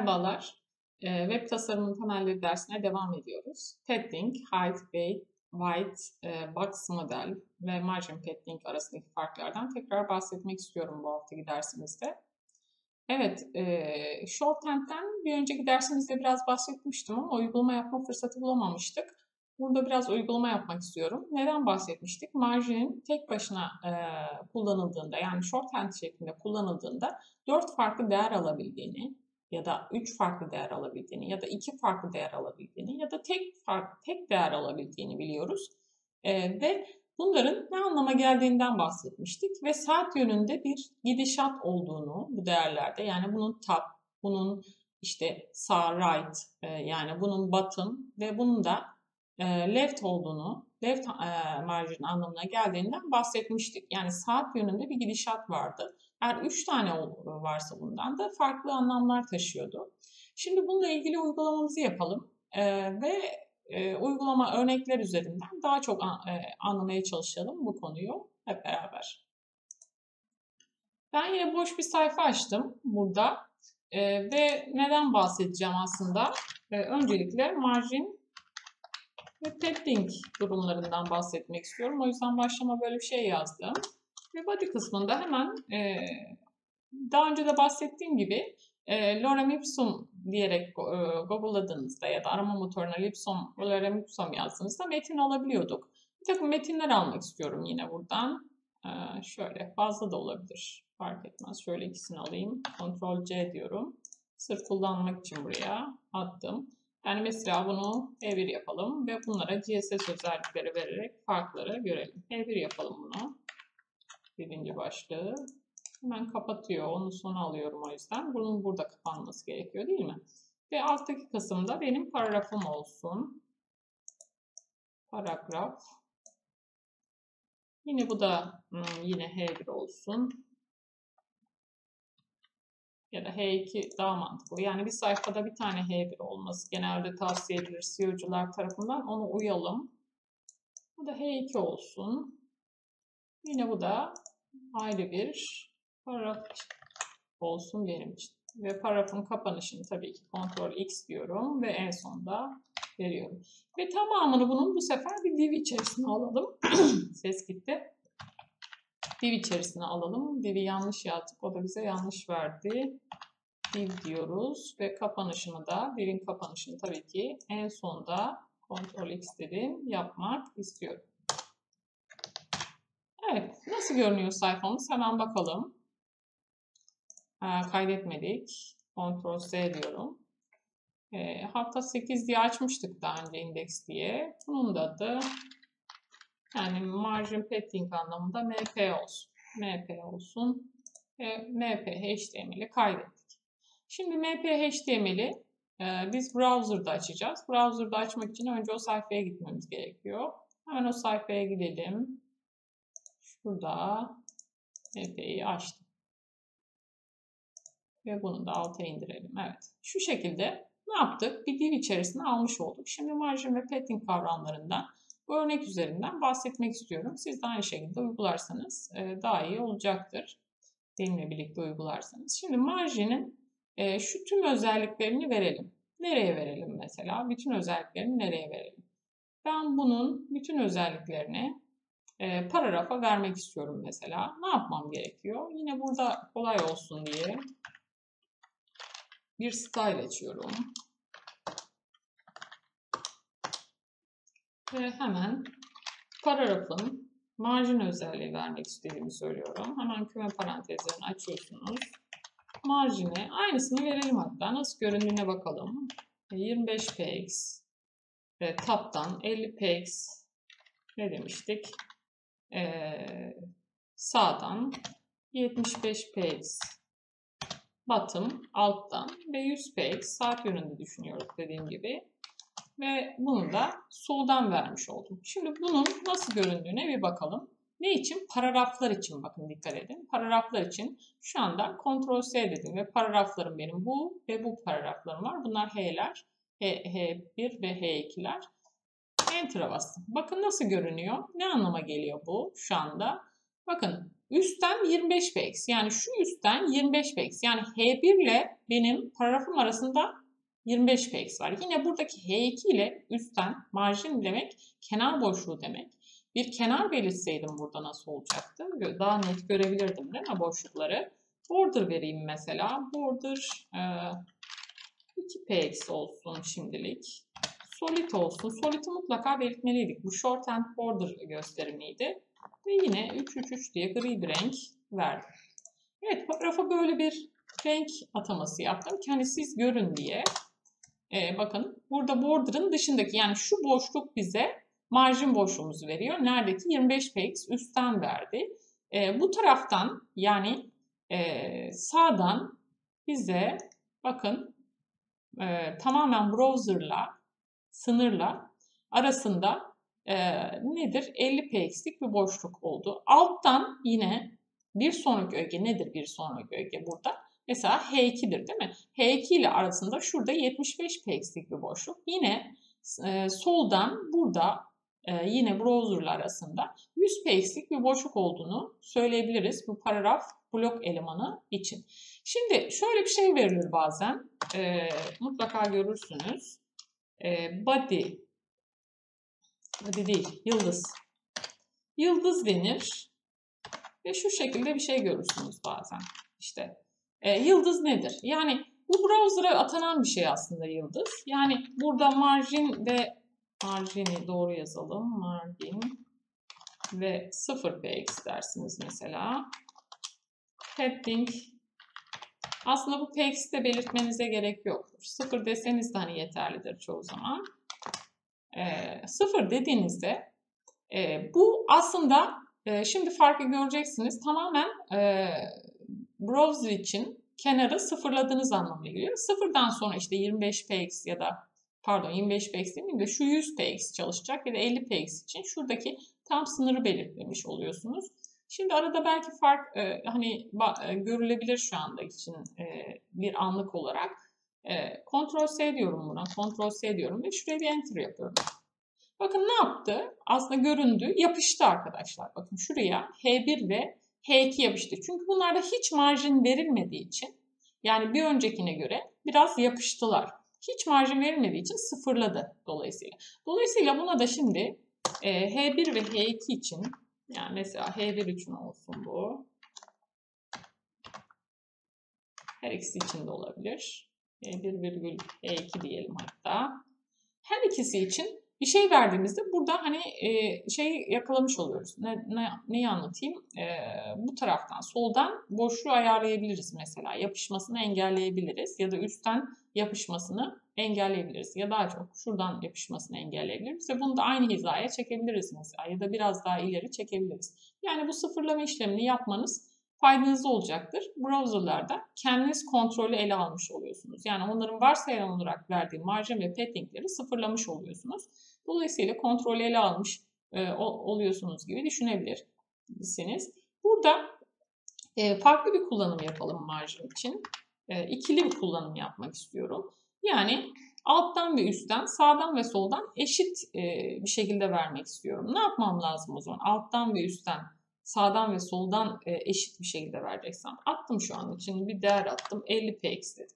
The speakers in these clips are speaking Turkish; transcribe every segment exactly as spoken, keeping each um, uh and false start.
Merhabalar, Eee, web tasarımının temelleri dersine devam ediyoruz. Padding, height, weight, white, eee, box model ve margin padding arasındaki farklardan tekrar bahsetmek istiyorum bu haftaki dersimizde. Evet, eee shorthand'den bir önceki dersimizde biraz bahsetmiştim ama uygulama yapma fırsatı bulamamıştık. Burada biraz uygulama yapmak istiyorum. Neden bahsetmiştik? Marjinin tek başına eee, kullanıldığında, yani shorthand şeklinde kullanıldığında dört farklı değer alabildiğini ya da üç farklı değer alabildiğini ya da iki farklı değer alabildiğini ya da tek fark tek değer alabildiğini biliyoruz. Eee, ve bunların ne anlama geldiğinden bahsetmiştik ve saat yönünde bir gidişat olduğunu bu değerlerde, yani bunun top, bunun işte sağ right, e, yani bunun bottom ve bunun da e, left olduğunu, left e, margin anlamına geldiğinden bahsetmiştik. Yani saat yönünde bir gidişat vardı. Eğer üç tane varsa bundan da farklı anlamlar taşıyordu. Şimdi bununla ilgili uygulamamızı yapalım e, ve e, uygulama örnekler üzerinden daha çok an, e, anlamaya çalışalım bu konuyu hep beraber. Ben yine boş bir sayfa açtım burada e, ve neden bahsedeceğim aslında? E, öncelikle margin ve padding durumlarından bahsetmek istiyorum. O yüzden başlama böyle bir şey yazdım. Ve body kısmında hemen e, daha önce de bahsettiğim gibi e, lorem ipsum diyerek e, Google'ladığınızda ya da arama motoruna lipsum, lorem ipsum yazdığınızda metin alabiliyorduk. Bir takım metinler almak istiyorum yine buradan. E, şöyle fazla da olabilir. Fark etmez. Şöyle ikisini alayım. Ctrl C diyorum. Sırf kullanmak için buraya attım. Yani mesela bunu H bir yapalım ve bunlara C S S özellikleri vererek farkları görelim. H bir yapalım bunu. Birinci başlığı. Hemen kapatıyor. Onu sona alıyorum o yüzden. Bunun burada kapanması gerekiyor değil mi? Ve alttaki kısımda benim paragrafım olsun. Paragraf. Yine bu da hmm, yine H bir olsun. Ya da H iki daha mantıklı. Yani bir sayfada bir tane H bir olması genelde tavsiye edilir S E O'cular tarafından. Ona uyalım. Bu da H iki olsun. Yine bu da ayrı bir paragraf olsun benim için. Ve paragrafın kapanışını tabii ki Ctrl X diyorum ve en sonda veriyorum. Ve tamamını bunun bu sefer bir div içerisine alalım. Ses gitti. Div içerisine alalım. Div'i yanlış yazdık. O da bize yanlış verdi. Div diyoruz ve kapanışını da, div'in kapanışını tabii ki en sonda Ctrl X dedim yapmak istiyorum. Evet, nasıl görünüyor sayfamız? Hemen bakalım. Ha, kaydetmedik. Ctrl S diyorum. E, hafta sekiz diye açmıştık daha önce indeks diye. Bunun da adı yani margin padding anlamında M P olsun. M P olsun. E, M P H T M L'i kaydettik. Şimdi M P H T M L'i e, biz browser'da açacağız. Browser'da açmak için önce o sayfaya gitmemiz gerekiyor. Hemen o sayfaya gidelim. Şurada M P'yi açtım. Ve bunu da alta indirelim. Evet. Şu şekilde ne yaptık? Bir div içerisine almış olduk. Şimdi margin ve padding kavramlarından bu örnek üzerinden bahsetmek istiyorum. Siz de aynı şekilde uygularsanız daha iyi olacaktır. Benimle birlikte uygularsanız. Şimdi marjinin şu tüm özelliklerini verelim. Nereye verelim mesela? Bütün özelliklerini nereye verelim? Ben bunun bütün özelliklerini paragrafa vermek istiyorum mesela. Ne yapmam gerekiyor? Yine burada kolay olsun diye bir style açıyorum. Ve hemen paragrafın marjin özelliği vermek istediğimi söylüyorum. Hemen küme parantezlerini açıyorsunuz. Marjine aynısını verelim hatta. Nasıl göründüğüne bakalım. yirmi beş px ve top'tan elli px ne demiştik? Ee, sağdan yetmiş beş px bottom alttan ve yüz px saat yönünde düşünüyoruz dediğim gibi. Ve bunu da soldan vermiş oldum. Şimdi bunun nasıl göründüğüne bir bakalım. Ne için? Paragraflar için bakın dikkat edin. Paragraflar için şu anda Ctrl S dedim ve paragraflarım benim bu ve bu paragraflarım var. Bunlar H'ler, H bir ve H iki'ler. Enter'a bastım. Bakın nasıl görünüyor. Ne anlama geliyor bu şu anda? Bakın üstten yirmi beş P X. Yani şu üstten yirmi beş P X. Yani H bir ile benim paragrafım arasında yirmi beş P X var. Yine buradaki H iki ile üstten marjin demek kenar boşluğu demek. Bir kenar belirtseydim burada nasıl olacaktı? Daha net görebilirdim değil mi boşlukları? Border vereyim mesela. Border e, iki P X olsun şimdilik. Solid olsun. Solid'i mutlaka belirtmeliydik. Bu shorthand border gösterimiydi. Ve yine üç üç üç diye gri bir renk verdim. Evet, paragrafa böyle bir renk ataması yaptım ki hani siz görün diye. Ee, bakın burada border'ın dışındaki yani şu boşluk bize marjin boşluğumuzu veriyor. Neredeki yirmi beş P X üstten verdi. Ee, bu taraftan yani e, sağdan bize bakın e, tamamen browser'la sınırla arasında e, nedir? elli P X'lik bir boşluk oldu. Alttan yine bir sonraki öge nedir bir sonraki öge burada? Mesela H iki'dir değil mi? H iki ile arasında şurada yetmiş beş P X'lik bir boşluk. Yine e, soldan burada e, yine browser'la arasında yüz P X'lik bir boşluk olduğunu söyleyebiliriz bu paragraf blok elemanı için. Şimdi şöyle bir şey verilir bazen. E, mutlaka görürsünüz. E, body, body değil, yıldız. Yıldız denir ve şu şekilde bir şey görürsünüz bazen. İşte e, yıldız nedir? Yani bu browser'a atanan bir şey aslında yıldız. Yani burada margin ve margini doğru yazalım. Margin ve sıfır P X dersiniz mesela. Padding. Aslında bu P X'i de belirtmenize gerek yoktur. sıfır deseniz de hani yeterlidir çoğu zaman. E, sıfır dediğinizde e, bu aslında e, şimdi farkı göreceksiniz. Tamamen e, browser için kenarı sıfırladığınız anlamına geliyor. Sıfırdan sonra işte yirmi beş P X ya da pardon yirmi beş P X değil de şu yüz P X çalışacak ya da elli P X için şuradaki tam sınırı belirtlemiş oluyorsunuz. Şimdi arada belki fark e, hani e, görülebilir şu anda için e, bir anlık olarak. E, Ctrl S diyorum buna. Ctrl S diyorum ve şuraya bir enter yapıyorum. Bakın ne yaptı? Aslında göründü. Yapıştı arkadaşlar. Bakın şuraya H bir ve H iki yapıştı. Çünkü bunlarda hiç marjin verilmediği için yani bir öncekine göre biraz yapıştılar. Hiç marjin verilmediği için sıfırladı dolayısıyla. Dolayısıyla buna da şimdi e, H bir ve H iki için yani mesela H bir için olsun bu. Her ikisi için de olabilir. H bir virgül H iki diyelim hatta. Her ikisi için bir şey verdiğimizde burada hani e, şey yakalamış oluyoruz. Ne, ne, neyi anlatayım? E, bu taraftan soldan boşluğu ayarlayabiliriz mesela. Yapışmasını engelleyebiliriz ya da üstten yapışmasını engelleyebiliriz. Ya daha çok şuradan yapışmasını engelleyebiliriz. Ve bunu da aynı hizaya çekebiliriz mesela ya da biraz daha ileri çekebiliriz. Yani bu sıfırlama işlemini yapmanız faydanız olacaktır. Browser'larda kendiniz kontrolü ele almış oluyorsunuz. Yani onların varsayılan olarak verdiği marjin ve paddingleri sıfırlamış oluyorsunuz. Dolayısıyla kontrolü ele almış e, oluyorsunuz gibi düşünebilirsiniz. Burada e, farklı bir kullanım yapalım marjin için. E, ikili bir kullanım yapmak istiyorum. Yani alttan ve üstten, sağdan ve soldan eşit e, bir şekilde vermek istiyorum. Ne yapmam lazım o zaman? Alttan ve üstten, sağdan ve soldan e, eşit bir şekilde vereceksem. Attım şu an için bir değer attım. elli P X dedim.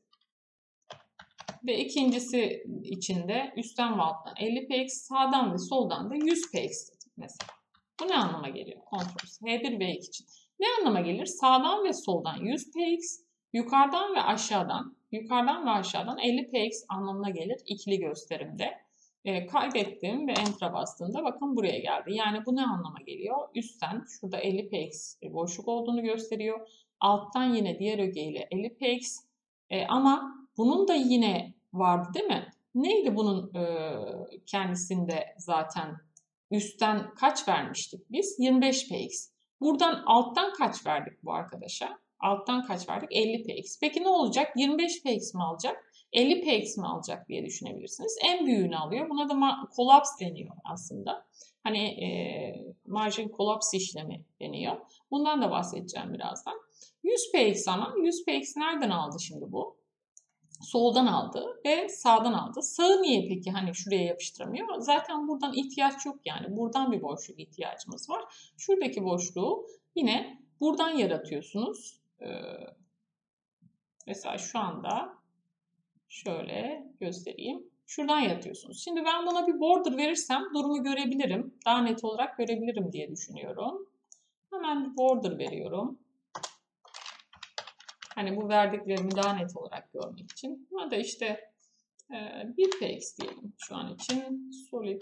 Ve ikincisi için de üstten ve alttan elli P X, sağdan ve soldan da yüz P X dedim mesela. Bu ne anlama geliyor? Kontrol H bir ve H iki için. Ne anlama gelir? Sağdan ve soldan yüz P X, yukarıdan ve aşağıdan, yukarıdan ve aşağıdan elli P X anlamına gelir ikili gösterimde. E, kaydettim ve Enter'a bastığımda bakın buraya geldi. Yani bu ne anlama geliyor? Üstten şurada elli P X boşluk olduğunu gösteriyor. Alttan yine diğer ögeyle elli P X e, ama bunun da yine vardı değil mi? Neydi bunun e, kendisinde zaten üstten kaç vermiştik biz? yirmi beş P X. Buradan alttan kaç verdik bu arkadaşa? Alttan kaç verdik? elli P X. Peki ne olacak? yirmi beş P X mi alacak? elli P X mi alacak diye düşünebilirsiniz. En büyüğünü alıyor. Buna da kollaps deniyor aslında. Hani e, margin kollaps işlemi deniyor. Bundan da bahsedeceğim birazdan. yüz P X ama yüz P X nereden aldı şimdi bu? soldan aldı ve sağdan aldı. Sağı niye peki hani şuraya yapıştıramıyor? Zaten buradan ihtiyaç yok yani. Buradan bir boşluk ihtiyacımız var. Şuradaki boşluğu yine buradan yaratıyorsunuz. Ee, mesela şu anda şöyle göstereyim. Şuradan yaratıyorsunuz. Şimdi ben buna bir border verirsem durumu görebilirim. Daha net olarak görebilirim diye düşünüyorum. Hemen bir border veriyorum. Hani bu verdiklerimi daha net olarak görmek için. Buna da işte e, bir P X diyelim şu an için. Solid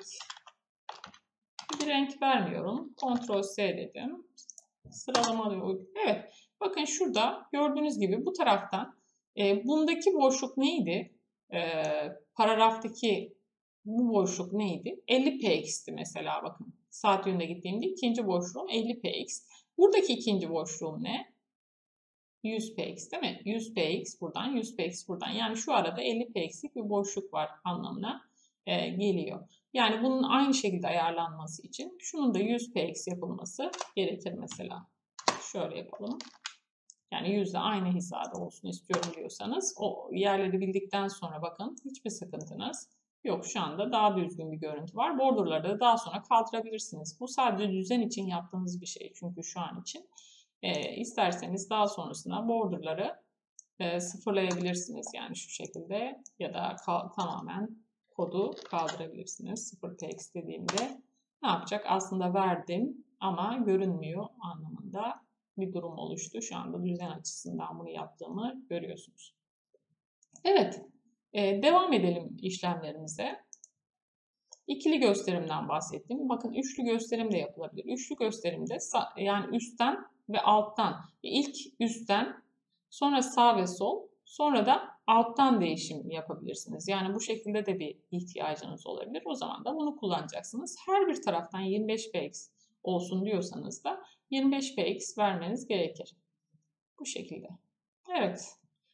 bir renk vermiyorum. Ctrl S dedim. Sıralama ve uygun. Evet. Bakın şurada gördüğünüz gibi bu taraftan e, bundaki boşluk neydi? E, paragraftaki bu boşluk neydi? elli P X'ti mesela bakın. Saat yönünde gittiğimde ikinci boşluğum elli P X. Buradaki ikinci boşluğum ne? yüz P X değil mi? yüz P X buradan, yüz P X buradan. Yani şu arada elli P X'lik bir boşluk var anlamına e, geliyor. Yani bunun aynı şekilde ayarlanması için şunun da yüz P X yapılması gerekir mesela. Şöyle yapalım. Yani yüzle aynı hizada olsun istiyorum diyorsanız o yerleri bildikten sonra bakın hiçbir sıkıntınız yok. Şu anda daha düzgün bir görüntü var. Borderları da daha sonra kaldırabilirsiniz. Bu sadece düzen için yaptığınız bir şey çünkü şu an için. E, isterseniz daha sonrasında borderları e, sıfırlayabilirsiniz. Yani şu şekilde ya da tamamen kodu kaldırabilirsiniz. sıfır P X dediğimde ne yapacak? Aslında verdim ama görünmüyor anlamında bir durum oluştu. Şu anda düzen açısından bunu yaptığımı görüyorsunuz. Evet, e, devam edelim işlemlerimize. İkili gösterimden bahsettim. Bakın üçlü gösterim de yapılabilir. Üçlü gösterimde yani üstten ve alttan, ilk üstten, sonra sağ ve sol, sonra da alttan değişim yapabilirsiniz. Yani bu şekilde de bir ihtiyacınız olabilir. O zaman da bunu kullanacaksınız. Her bir taraftan yirmi beş P X olsun diyorsanız da yirmi beş P X vermeniz gerekir. Bu şekilde. Evet.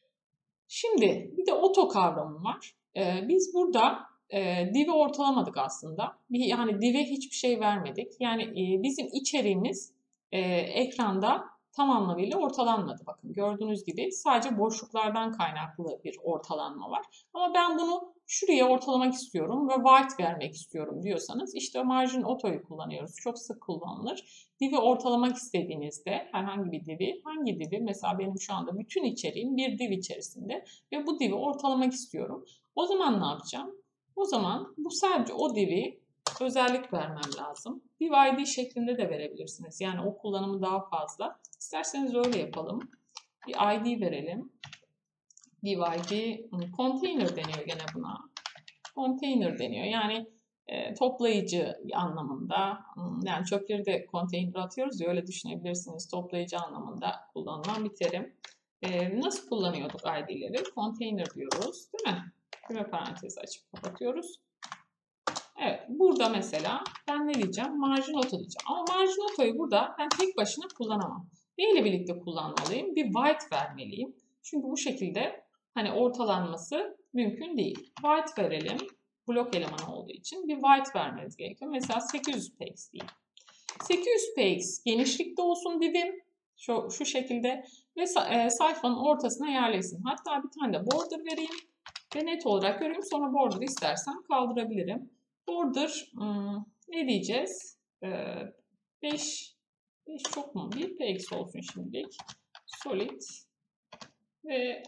Şimdi bir de auto kavramı var. Ee, biz burada e, div'i ortalamadık aslında. Bir, yani div'e hiçbir şey vermedik. Yani e, bizim içeriğimiz e, ekranda tam anlamıyla ortalanmadı. Bakın gördüğünüz gibi sadece boşluklardan kaynaklı bir ortalanma var. Ama ben bunu şuraya ortalamak istiyorum ve white vermek istiyorum diyorsanız işte margin auto'yu kullanıyoruz. Çok sık kullanılır. Div'i ortalamak istediğinizde herhangi bir div'i, hangi div'i? Mesela benim şu anda bütün içeriğim bir div içerisinde ve bu div'i ortalamak istiyorum. O zaman ne yapacağım? O zaman bu sadece o div'i özellik vermem lazım. Div I D şeklinde de verebilirsiniz. Yani o kullanımı daha fazla. İsterseniz öyle yapalım. Bir I D verelim. Div I D, container deniyor gene buna. Container deniyor. Yani e, toplayıcı anlamında, yani çöpleri de konteyner atıyoruz ya öyle düşünebilirsiniz. Toplayıcı anlamında kullanılan bir terim. E, nasıl kullanıyorduk I D'leri? Container diyoruz değil mi? Küme parantezi açıp kapatıyoruz. Evet, burada mesela ben ne diyeceğim? Margin auto diyeceğim. Ama margin auto'yu burada ben tek başına kullanamam. Neyle birlikte kullanmalıyım? Bir white vermeliyim. Çünkü bu şekilde hani ortalanması mümkün değil. White verelim. Blok elemanı olduğu için bir white vermeniz gerekiyor. Mesela sekiz yüz P X diyeyim. sekiz yüz P X genişlikte olsun divim. Şu, şu şekilde ve e, sayfanın ortasına yerleşsin. Hatta bir tane de border vereyim ve net olarak göreyim. Sonra border istersem kaldırabilirim. Border hmm, ne diyeceğiz? Ee, beş, beş çok mu? bir P X olsun şimdilik. Solid ve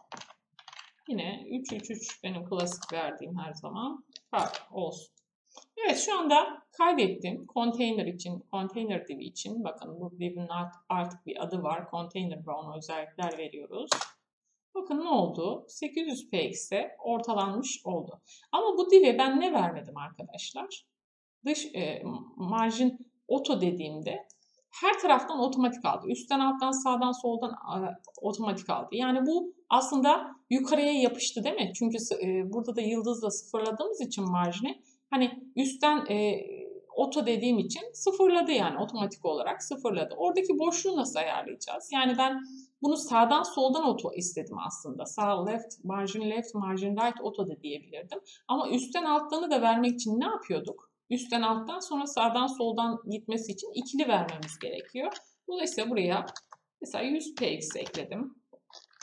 yine üç üç üç benim klasik verdiğim her zaman fark olsun. Evet şu anda kaydettim. Container için, container divi için. Bakın bu divin artık bir adı var. Container ve ona özellikler veriyoruz. Bakın ne oldu? sekiz yüz P X'e ortalanmış oldu. Ama bu div'e ben ne vermedim arkadaşlar? Dış e, margin auto dediğimde her taraftan otomatik aldı. Üstten, alttan, sağdan, soldan e, otomatik aldı. Yani bu aslında yukarıya yapıştı değil mi? Çünkü e, burada da yıldızla sıfırladığımız için marjini hani üstten e, auto dediğim için sıfırladı yani otomatik olarak sıfırladı. Oradaki boşluğu nasıl ayarlayacağız? Yani ben bunu sağdan soldan auto istedim aslında. Sağ left, margin left, margin right auto da diyebilirdim. Ama üstten alttanı da vermek için ne yapıyorduk? Üstten alttan sonra sağdan soldan gitmesi için ikili vermemiz gerekiyor. Dolayısıyla buraya mesela yüz P X ekledim.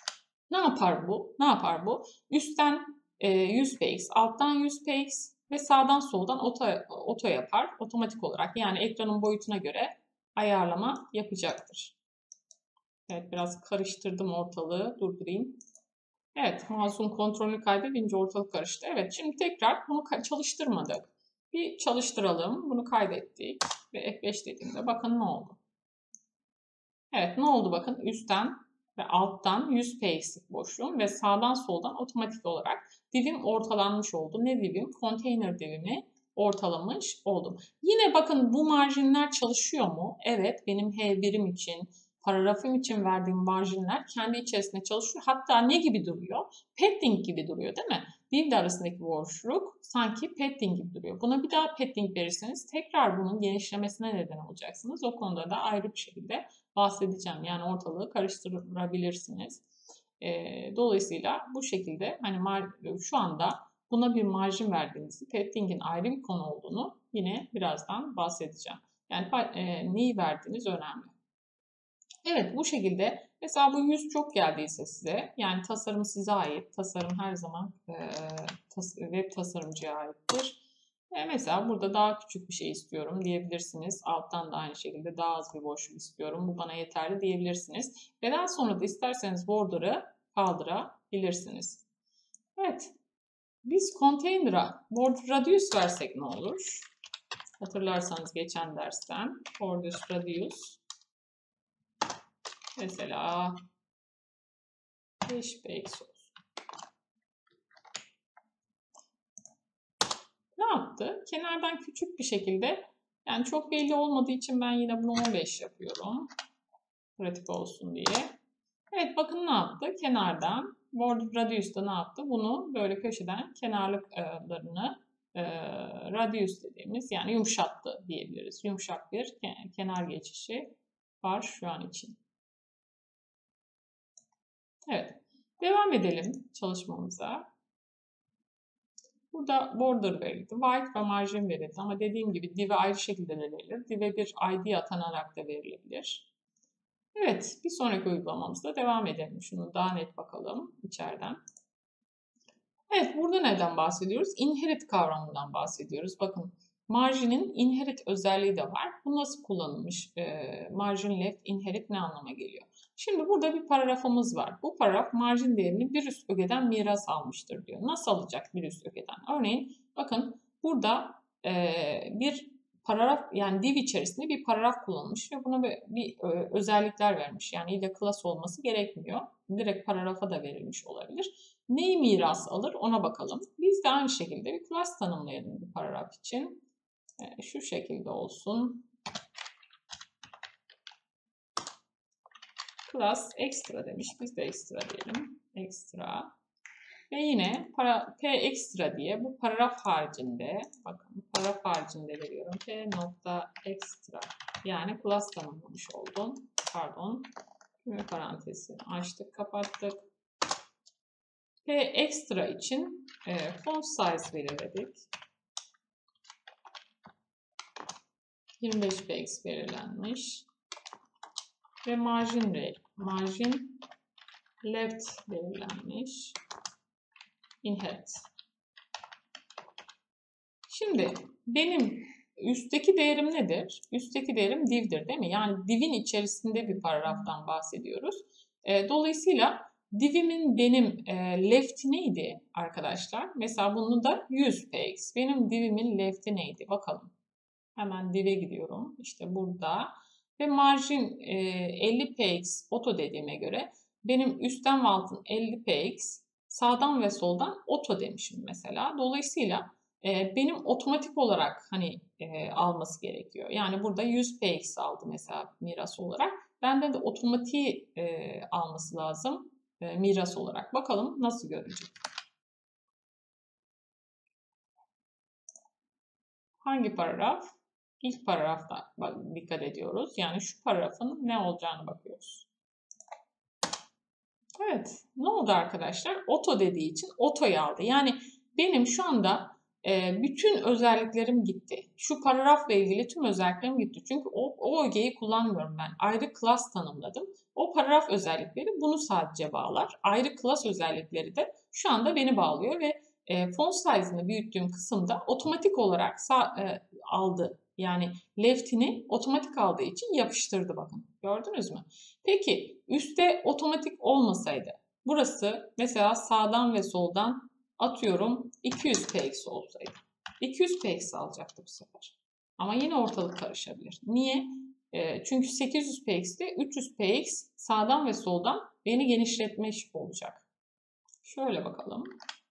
Ne yapar bu? Ne yapar bu? Üstten e, yüz P X, alttan yüz P X ve sağdan soldan oto, oto yapar. Otomatik olarak yani ekranın boyutuna göre ayarlama yapacaktır. Evet, biraz karıştırdım ortalığı. Durdurayım. Evet, mouse'un kontrolünü kaybedince ortalık karıştı. Evet, şimdi tekrar bunu çalıştırmadık. Bir çalıştıralım. Bunu kaydettik ve F beş dediğimde bakın ne oldu. Evet, ne oldu bakın, üstten ve alttan yüz P X'lik boşluğum ve sağdan soldan otomatik olarak divim ortalanmış oldu. Ne divim? Container divimi ortalamış oldum. Yine bakın bu marjinler çalışıyor mu? Evet, benim H birim için, paragrafım için verdiğim marjinler kendi içerisinde çalışıyor. Hatta ne gibi duruyor? Padding gibi duruyor değil mi? Div arasındaki boşluk sanki padding gibi duruyor. Buna bir daha padding verirseniz tekrar bunun genişlemesine neden olacaksınız. O konuda da ayrı bir şekilde bahsedeceğim. Yani ortalığı karıştırabilirsiniz. E, dolayısıyla bu şekilde hani şu anda buna bir marjin verdiğinizi, padding'in ayrı bir konu olduğunu yine birazdan bahsedeceğim. Yani e, neyi verdiğiniz önemli. Evet, bu şekilde mesela bu yüz çok geldiyse size, yani tasarım size ait, tasarım her zaman e, tas web tasarımcıya aittir. E mesela burada daha küçük bir şey istiyorum diyebilirsiniz. Alttan da aynı şekilde daha az bir boşluk istiyorum. Bu bana yeterli diyebilirsiniz. Ve daha sonra da isterseniz border'ı kaldırabilirsiniz. Evet. Biz container'a border radius versek ne olur? Hatırlarsanız geçen dersten border radius mesela beş P X olsun. Ne yaptı? Kenardan küçük bir şekilde, yani çok belli olmadığı için ben yine bunu on beş yapıyorum. Pratik olsun diye. Evet, bakın ne yaptı? Kenardan border radius'ta ne yaptı? Bunu böyle köşeden kenarlıklarını e, radius dediğimiz, yani yumuşattı diyebiliriz. Yumuşak bir kenar geçişi var şu an için. Evet. Devam edelim çalışmamıza. Burada border verildi. White ve margin verildi. Ama dediğim gibi div'e ayrı şekilde de verilir. Div'e bir I D atanarak da verilebilir. Evet, bir sonraki uygulamamızda devam edelim. Şunu daha net bakalım içeriden. Evet, burada neden bahsediyoruz? Inherit kavramından bahsediyoruz. Bakın, marginin inherit özelliği de var. Bu nasıl kullanılmış? E, margin left, inherit ne anlama geliyor? Şimdi burada bir paragrafımız var. Bu paragraf margin değerini bir üst ögeden miras almıştır diyor. Nasıl alacak bir üst ögeden? Örneğin bakın burada e, bir paragraf, yani div içerisinde bir paragraf kullanılmış ve buna bir, bir özellikler vermiş. Yani illa class olması gerekmiyor. Direkt paragrafa da verilmiş olabilir. Neyi miras alır ona bakalım. Biz de aynı şekilde bir class tanımlayalım bu paragraf için. E, şu şekilde olsun. Class extra demiş. Biz de extra diyelim. Extra. Ve yine para, P extra diye bu paragraf haricinde, bakın paragraf haricinde veriyorum. P nokta extra. Yani class tanımlamış oldum. Pardon. Küme parantezi açtık, kapattık. P extra için e, font size belirledik. yirmi beş P X belirlenmiş. Ve margin, margin left belirlenmiş. Inherit. Şimdi benim üstteki değerim nedir? Üstteki değerim div'dir değil mi? Yani div'in içerisinde bir paragraftan bahsediyoruz. E, dolayısıyla div'imin benim e, left'i neydi arkadaşlar? Mesela bunu da yüz P X. Benim div'imin left'i neydi? Bakalım. Hemen div'e gidiyorum. İşte burada. Ve margin e, elli P X auto dediğime göre benim üstten ve altın elli P X, sağdan ve soldan auto demişim mesela. Dolayısıyla e, benim otomatik olarak hani e, alması gerekiyor. Yani burada yüz P X aldı mesela miras olarak. Benden de otomatik e, alması lazım e, miras olarak. Bakalım nasıl görecek. Hangi paragraf? İlk paragrafta dikkat ediyoruz. Yani şu paragrafın ne olacağını bakıyoruz. Evet. Ne oldu arkadaşlar? Auto dediği için auto'yu aldı. Yani benim şu anda e, bütün özelliklerim gitti. Şu paragrafla ilgili tüm özelliklerim gitti. Çünkü o, o ögeyi kullanmıyorum ben. Ayrı class tanımladım. O paragraf özellikleri bunu sadece bağlar. Ayrı class özellikleri de şu anda beni bağlıyor ve e, font size'ını büyüttüğüm kısımda otomatik olarak sağ, e, aldı. Yani left'ini otomatik aldığı için yapıştırdı bakın. Gördünüz mü? Peki üstte otomatik olmasaydı burası mesela sağdan ve soldan atıyorum iki yüz px olsaydı. iki yüz px alacaktı bu sefer. Ama yine ortalık karışabilir. Niye? E, çünkü sekiz yüz px'te üç yüz px sağdan ve soldan beni genişletmiş olacak. Şöyle bakalım.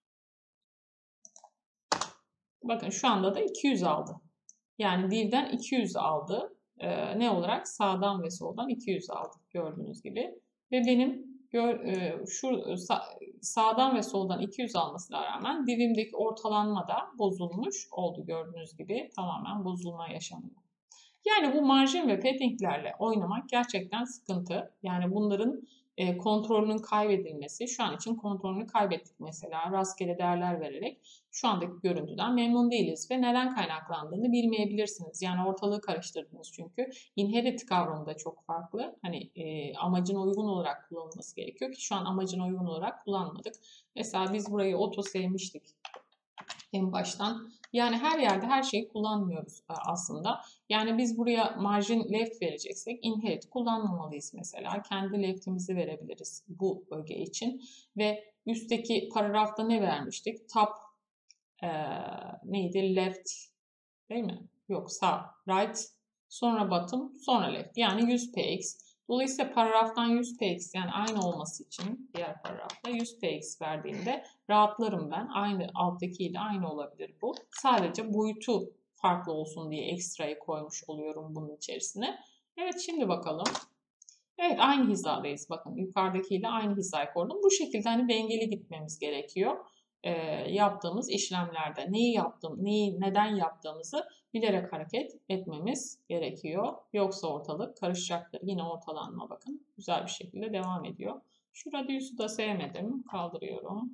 Bakın şu anda da iki yüz aldı. Yani divden iki yüz aldı. Ee, ne olarak? Sağdan ve soldan iki yüz aldı gördüğünüz gibi. Ve benim gör, e, şu sağ, sağdan ve soldan iki yüz almasına rağmen divimdeki ortalanma da bozulmuş oldu gördüğünüz gibi. Tamamen bozulma yaşanıyor. Yani bu marjin ve paddinglerle oynamak gerçekten sıkıntı. Yani bunların e, kontrolünün kaybedilmesi, şu an için kontrolünü kaybettik mesela rastgele değerler vererek şu andaki görüntüden memnun değiliz ve neden kaynaklandığını bilmeyebilirsiniz. Yani ortalığı karıştırdınız çünkü. Inherit kavramı da çok farklı. Hani e, amacına uygun olarak kullanılması gerekiyor ki şu an amacına uygun olarak kullanmadık. Mesela biz burayı auto sevmiştik en baştan. Yani her yerde her şeyi kullanmıyoruz aslında. Yani biz buraya margin left vereceksek inherit kullanmamalıyız mesela. Kendi left'imizi verebiliriz bu öge için. Ve üstteki paragrafta ne vermiştik? Top e, neydi? Left değil mi? Yok sağ, right, sonra bottom, sonra left. Yani yüz px. Dolayısıyla paragraftan yüz px yani aynı olması için diğer paragrafta yüz px verdiğimde rahatlarım ben. Aynı alttakiyle aynı olabilir bu. Sadece boyutu farklı olsun diye ekstrayı koymuş oluyorum bunun içerisine. Evet şimdi bakalım. Evet aynı hizadayız. Bakın yukarıdakiyle aynı hizayı koydum. Bu şekilde hani dengeli gitmemiz gerekiyor. E, yaptığımız işlemlerde neyi yaptım, neyi neden yaptığımızı bilerek hareket etmemiz gerekiyor. Yoksa ortalık karışacaktır. Yine ortalanma bakın güzel bir şekilde devam ediyor. Şu radius'u da sevmedim. Kaldırıyorum.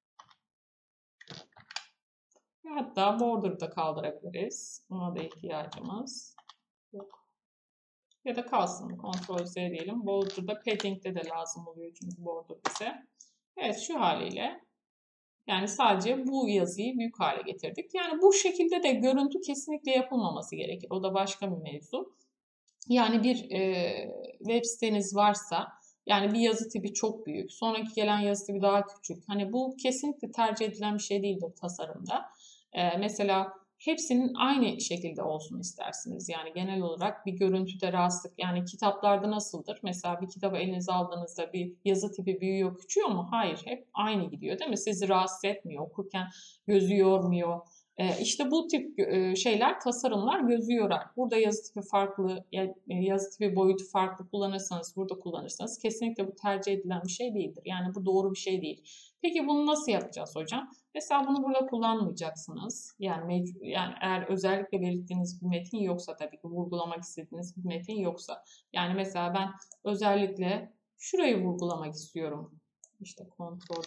Hatta border'ı da kaldırabiliriz. Buna da ihtiyacımız yok. Ya da kalsın. Ctrl Z diyelim. Border'da padding'de de lazım oluyor çünkü border bize. Evet şu haliyle yani sadece bu yazıyı büyük hale getirdik. Yani bu şekilde de görüntü kesinlikle yapılmaması gerekir. O da başka bir mevzu. Yani bir e, web siteniz varsa yani bir yazı tipi çok büyük. Sonraki gelen yazı tipi daha küçük. Hani bu kesinlikle tercih edilen bir şey değildir tasarımda. E, mesela hepsinin aynı şekilde olsun istersiniz. Yani genel olarak bir görüntüde rahatsızlık. Yani kitaplarda nasıldır? Mesela bir kitabı elinize aldığınızda bir yazı tipi büyüyor, küçüyor mu? Hayır, hep aynı gidiyor değil mi? Sizi rahatsız etmiyor, okurken gözü yormuyor. İşte bu tip şeyler, tasarımlar gözü yorar. Burada yazı tipi farklı, yazı tipi boyutu farklı kullanırsanız, burada kullanırsanız kesinlikle bu tercih edilen bir şey değildir. Yani bu doğru bir şey değil. Peki bunu nasıl yapacağız hocam? Mesela bunu burada kullanmayacaksınız. Yani, yani eğer özellikle belirttiğiniz bir metin yoksa tabii ki vurgulamak istediğiniz bir metin yoksa. Yani mesela ben özellikle şurayı vurgulamak istiyorum. İşte kontrol.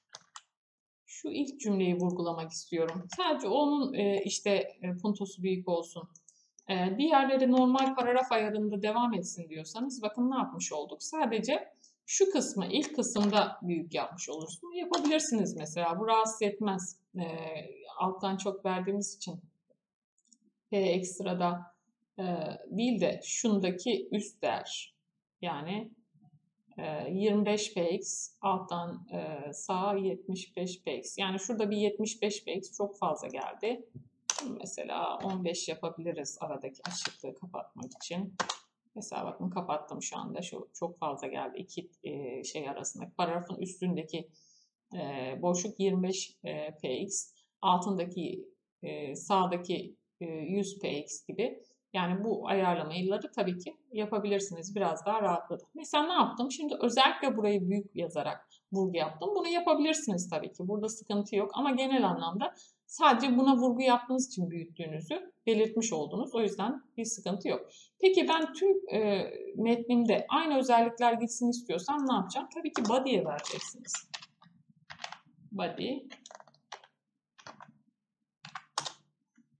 Şu ilk cümleyi vurgulamak istiyorum. Sadece onun e, işte e, puntosu büyük olsun. E, diğerleri normal paragraf ayarında devam etsin diyorsanız bakın ne yapmış olduk. Sadece şu kısmı ilk kısımda büyük yapmış olursunuz. Yapabilirsiniz mesela. Bu rahatsız etmez. E, alttan çok verdiğimiz için P ekstrada e, değil de şundaki üst değer. Yani yirmi beş px alttan sağa yetmiş beş px. Yani şurada bir yetmiş beş px çok fazla geldi. Mesela on beş yapabiliriz aradaki açıklığı kapatmak için. Mesela bakın kapattım şu anda. Şu çok fazla geldi. İki şey arasındaki paragrafın üstündeki boşluk yirmi beş px. Altındaki sağdaki yüz px gibi. Yani bu ayarlamaları tabii ki yapabilirsiniz. Biraz daha rahatladı. Mesela ne yaptım? Şimdi özellikle burayı büyük yazarak vurgu yaptım. Bunu yapabilirsiniz tabii ki. Burada sıkıntı yok. Ama genel anlamda sadece buna vurgu yaptığınız için büyüttüğünüzü belirtmiş oldunuz. O yüzden bir sıkıntı yok. Peki ben tüm e, metnimde aynı özellikler gitsin istiyorsam ne yapacağım? Tabii ki body'ye vereceksiniz. Body.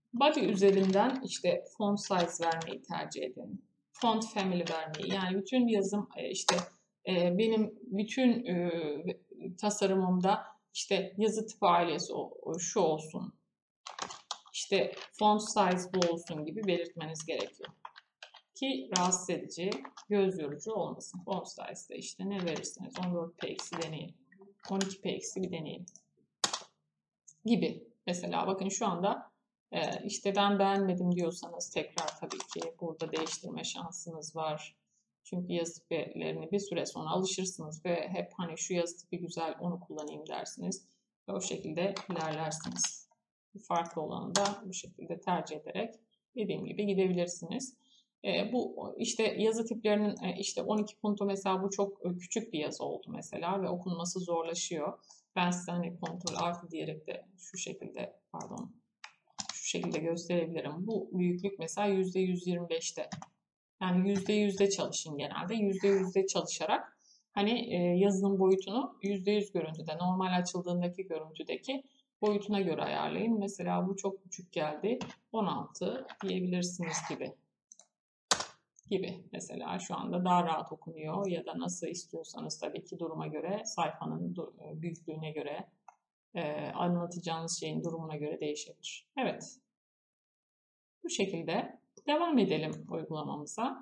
Body üzerinden işte font size vermeyi tercih edin. Font family vermeyi. Yani bütün yazım işte benim bütün tasarımımda işte yazı tipi ailesi şu olsun. İşte font size bu olsun gibi belirtmeniz gerekiyor. Ki rahatsız edici, göz yorucu olmasın. Font size'da işte ne verirsiniz? on dört p eksi deneyin. on iki p eksi bir deneyin. Gibi. Mesela bakın şu anda e, işte ben beğenmedim diyorsanız tekrar tabii ki burada değiştirme şansınız var. Çünkü yazı tiplerini bir süre sonra alışırsınız ve hep hani şu yazı tipi güzel onu kullanayım dersiniz. Ve o şekilde ilerlersiniz. Farklı olanı da bu şekilde tercih ederek dediğim gibi gidebilirsiniz. E, bu işte yazı tiplerinin e, işte on iki punto mesela bu çok küçük bir yazı oldu mesela ve okunması zorlaşıyor. Ben size hani kontrol artı diyerek de şu şekilde pardon şu şekilde gösterebilirim. Bu büyüklük mesela yüzde yüz yirmi beşte. Yani yüzde yüzde çalışın genelde. yüzde yüzde çalışarak hani e, yazının boyutunu yüzde yüz görüntüde normal açıldığındaki görüntüdeki boyutuna göre ayarlayın. Mesela bu çok küçük geldi. on altı diyebilirsiniz gibi. Gibi mesela şu anda daha rahat okunuyor ya da nasıl istiyorsanız tabii ki duruma göre sayfanın büyüklüğüne göre e, anlatacağınız şeyin durumuna göre değişebilir. Evet. Bu şekilde devam edelim uygulamamıza.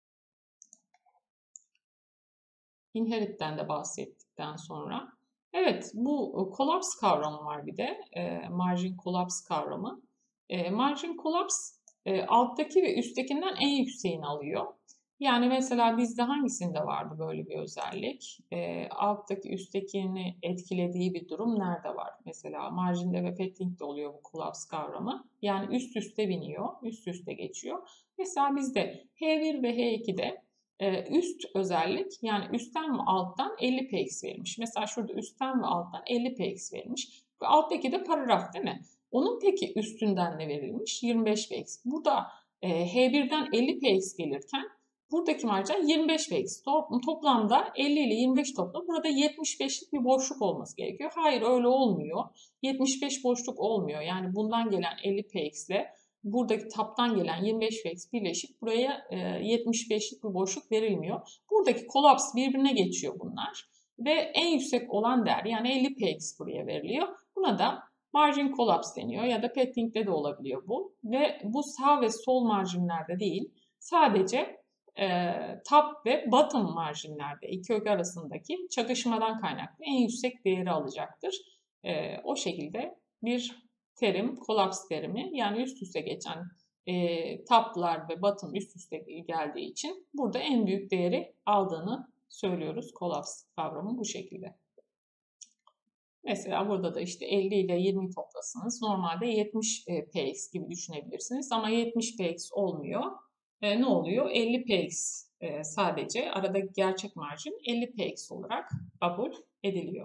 Inherit'ten de bahsettikten sonra. Evet, bu collapse kavramı var bir de. E, margin collapse kavramı. E, margin collapse e, alttaki ve üsttekinden en yükseğini alıyor. Yani mesela bizde hangisinde vardı böyle bir özellik? E, alttaki üsttekini etkilediği bir durum nerede var? Mesela marjinde ve petting'de oluyor bu collapse kavramı. Yani üst üste biniyor, üst üste geçiyor. Mesela bizde H bir ve H iki'de üst özellik yani üstten ve alttan elli px verilmiş. Mesela şurada üstten ve alttan elli px verilmiş. Ve alttaki de paragraf değil mi? Onun peki üstünden ne verilmiş? yirmi beş px. Burada e, H bir'den elli px gelirken buradaki marjin yirmi beş px. Toplamda elli ile yirmi beş toplam. Burada yetmiş beşlik bir boşluk olması gerekiyor. Hayır öyle olmuyor. yetmiş beş boşluk olmuyor. Yani bundan gelen elli px ile buradaki taptan gelen yirmi beş px birleşik buraya yetmiş beşlik bir boşluk verilmiyor. Buradaki kolaps birbirine geçiyor bunlar. Ve en yüksek olan değer yani elli px buraya veriliyor. Buna da margin collapse deniyor ya da petting'de de olabiliyor bu. Ve bu sağ ve sol marjinlerde değil sadece e, top ve bottom marjinlerde iki öge arasındaki çakışmadan kaynaklı en yüksek değeri alacaktır. E, o şekilde bir terim, kolaps terimi yani üst üste geçen e, toplar ve bottom üst üste geldiği için burada en büyük değeri aldığını söylüyoruz. Kolaps kavramı bu şekilde. Mesela burada da işte elli ile yirmi toplasınız. Normalde yetmiş px gibi düşünebilirsiniz ama yetmiş px olmuyor. E, ne oluyor? elli px e, sadece aradaki gerçek marjin elli px olarak kabul ediliyor.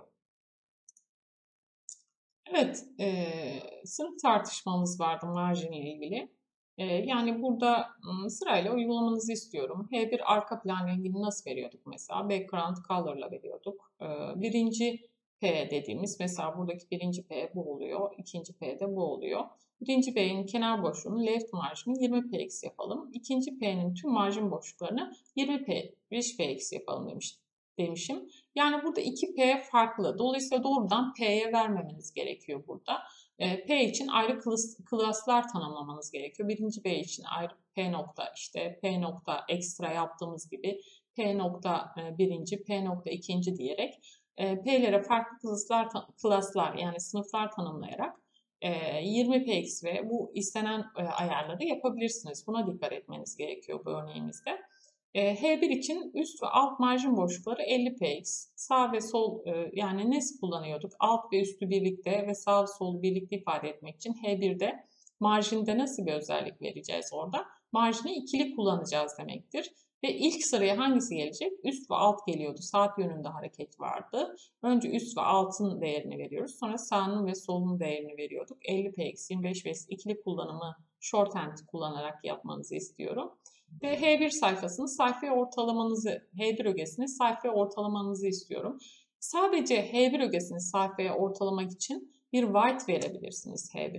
Evet, e, sınıf tartışmamız vardı marjin ile ilgili. E, yani burada sırayla uygulamanızı istiyorum. H bir arka plan rengini nasıl veriyorduk mesela? Background color'la veriyorduk. E, birinci P dediğimiz mesela buradaki birinci P bu oluyor. İkinci P de bu oluyor. Birinci P'nin kenar boşluğunu left marjini yirmi px yapalım. İkinci P'nin tüm marjin boşluklarını yirmi px yapalım demiştim. demişim. Yani burada iki P farklı. Dolayısıyla doğrudan P'ye vermemeniz gerekiyor burada. P için ayrı klaslar tanımlamanız gerekiyor. Birinci P için ayrı P nokta işte P nokta ekstra yaptığımız gibi P nokta birinci, P nokta ikinci diyerek P'lere farklı klaslar, klaslar yani sınıflar tanımlayarak yirmi px ve bu istenen ayarları yapabilirsiniz. Buna dikkat etmeniz gerekiyor bu örneğimizde. H bir için üst ve alt marjin boşlukları elli px. Sağ ve sol yani ne kullanıyorduk? Alt ve üstü birlikte ve sağ ve sol birlikte ifade etmek için H bir'de marjinde nasıl bir özellik vereceğiz orada? Marjini ikili kullanacağız demektir. Ve ilk sıraya hangisi gelecek? Üst ve alt geliyordu. Saat yönünde hareket vardı. Önce üst ve altın değerini veriyoruz. Sonra sağının ve solunun değerini veriyorduk. elli px, yirmi beş px ikili kullanımı shorthand kullanarak yapmanızı istiyorum. Ve H bir sayfasını sayfaya ortalamanızı, H bir ögesini sayfaya ortalamanızı istiyorum. Sadece H bir ögesini sayfaya ortalamak için bir white verebilirsiniz H bir'e.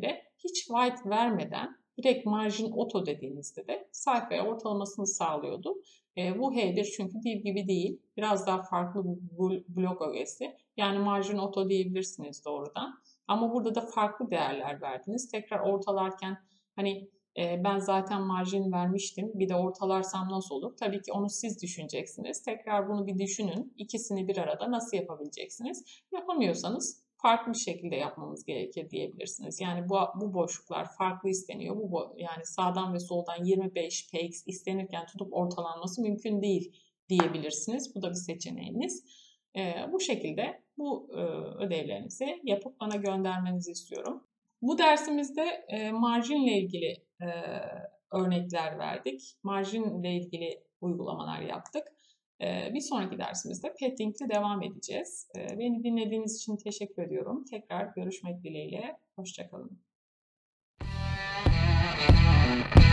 hiç white vermeden direkt margin auto dediğinizde de sayfaya ortalamasını sağlıyordu. E, bu H'dir çünkü Div gibi değil. Biraz daha farklı bir blok ögesi. Yani margin auto diyebilirsiniz doğrudan. Ama burada da farklı değerler verdiniz. Tekrar ortalarken hani e, ben zaten marjin vermiştim. Bir de ortalarsam nasıl olur? Tabii ki onu siz düşüneceksiniz. Tekrar bunu bir düşünün. İkisini bir arada nasıl yapabileceksiniz? Yapamıyorsanız farklı bir şekilde yapmamız gerekir diyebilirsiniz. Yani bu, bu boşluklar farklı isteniyor. Bu yani sağdan ve soldan yirmi beş P X istenirken tutup ortalanması mümkün değil diyebilirsiniz. Bu da bir seçeneğiniz. E, bu şekilde bu e, ödevlerinizi yapıp bana göndermenizi istiyorum. Bu dersimizde e, marjinle ilgili e, örnekler verdik. Marjinle ilgili uygulamalar yaptık. E, bir sonraki dersimizde Padding'le devam edeceğiz. E, beni dinlediğiniz için teşekkür ediyorum. Tekrar görüşmek dileğiyle. Hoşça kalın.